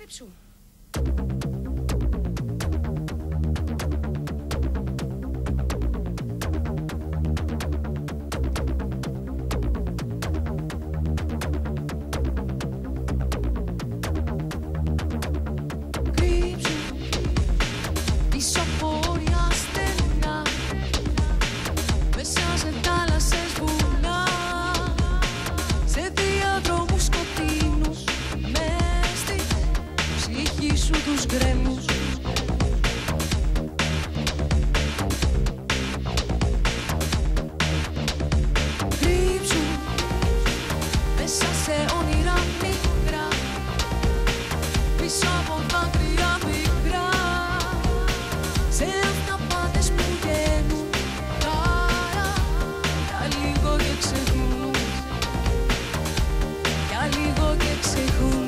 Κρύψου. Τους γκρέμους. Κρύψου μέσα σε όνειρα μικρά, πίσω από δάκρυα μικρά, σε αυταπάτες που βγαίνουν κάρα, για λίγο και ξεχνούν, για λίγο και ξεχνούν.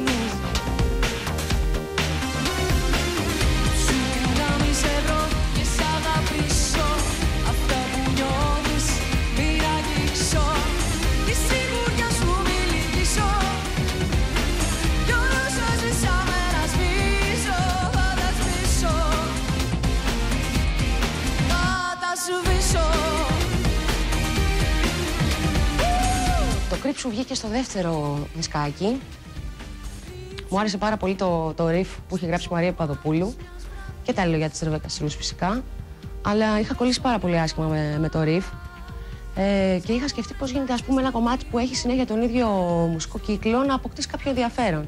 Το Κρύψου βγήκε στο δεύτερο δισκάκι. Μου άρεσε πάρα πολύ το riff που είχε γράψει η Μαρία Παπαδοπούλου και τα λόγια της Ρεβέκα Σιλούς φυσικά. Αλλά είχα κολλήσει πάρα πολύ άσχημα με το riff και είχα σκεφτεί πώς γίνεται, ας πούμε, ένα κομμάτι που έχει συνέχεια τον ίδιο μουσικό κύκλο να αποκτήσει κάποιο ενδιαφέρον.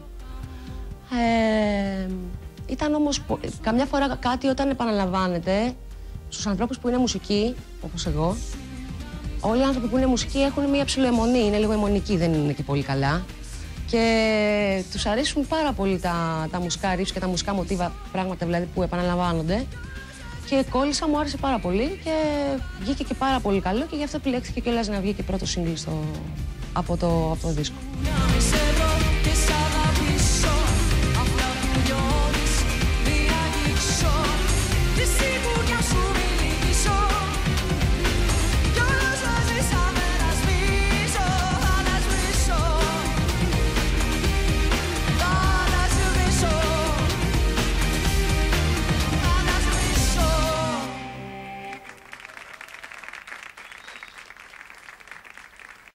Ήταν όμως καμιά φορά κάτι όταν επαναλαμβάνεται στους ανθρώπους που είναι μουσικοί, όπως εγώ. Όλοι οι άνθρωποι που είναι μουσικοί έχουν μια ψιλοαιμονή, είναι λίγο αιμονικοί, δεν είναι και πολύ καλά. Και τους αρέσουν πάρα πολύ τα μουσικά riffs και τα μουσικά μοτίβα, πράγματα δηλαδή που επαναλαμβάνονται. Και κόλλησα, μου άρεσε πάρα πολύ και βγήκε και πάρα πολύ καλό και γι' αυτό επιλέχθηκε κιόλας να βγει και πρώτο single από το δίσκο.